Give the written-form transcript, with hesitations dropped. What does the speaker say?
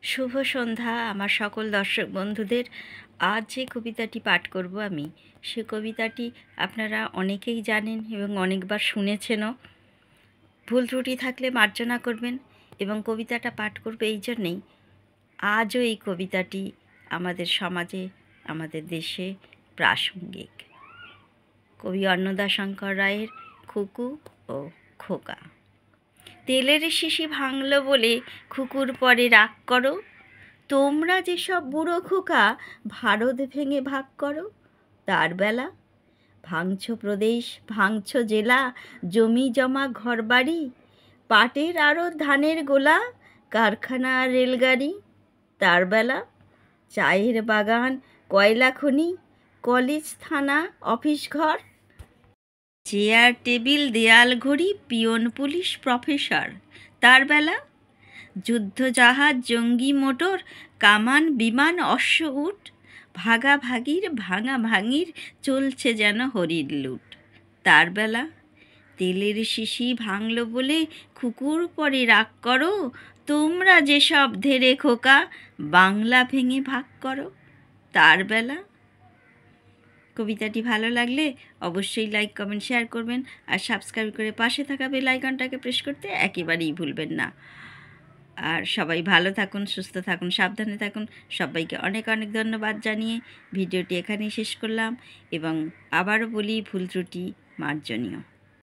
শুভ সন্ধ্যা আমার সকল দর্শক বন্ধুদের। আজ যে কবিতাটি পাঠ করব আমি, সে কবিতাটি আপনারা অনেকেই জানেন এবং অনেকবার শুনেছেনও। ভুল ত্রুটি থাকলে মার্জনা করবেন। এবং কবিতাটা পাঠ করবে এই জন্যেই, আজও এই কবিতাটি আমাদের সমাজে, আমাদের দেশে প্রাসঙ্গিক। কবি অন্নদাশঙ্কর রায়ের খুকু ও খোকা। তেলের শিশি ভাঙল বলে খুকুর পরে রাগ করো, তোমরা যেসব বুড়ো খোকা ভারত ভেঙে ভাগ করো। তার বেলা ভাঙছ প্রদেশ, ভাঙছ জেলা, জমি জমা ঘরবাড়ি, পাটের আড়ত, ধানের গোলা, কারখানা আর রেলগাড়ি। তার বেলা চায়ের বাগান, কয়লা খনি, কলেজ, থানা, অফিস ঘর, চেয়ার টেবিল, দেয়াল ঘড়ি, পিয়ন পুলিশ প্রফেসর। তার বেলা যুদ্ধজাহাজ, জঙ্গি মোটর, কামান বিমান, অশ্ব উট, ভাগাভাগির ভাঙাভাঙির চলছে যেন হরির লুট। তার বেলা তেলের শিশি ভাঙল বলে খুকুর পরে রাগ করো, তোমরা যেসব ধেরে খোকা বাংলা ভেঙে ভাগ করো। তার বেলা। কবিতাটি ভালো লাগলে অবশ্যই লাইক, কমেন্ট, শেয়ার করবেন আর সাবস্ক্রাইব করে পাশে থাকা বেল আইকনটাকে প্রেস করতে একেবারেই ভুলবেন না। আর সবাই ভালো থাকুন, সুস্থ থাকুন, সাবধানে থাকুন। সবাইকে অনেক অনেক ধন্যবাদ জানিয়ে ভিডিওটি এখানেই শেষ করলাম এবং আবারও বলি, ভুল ত্রুটি মার্জনীয়।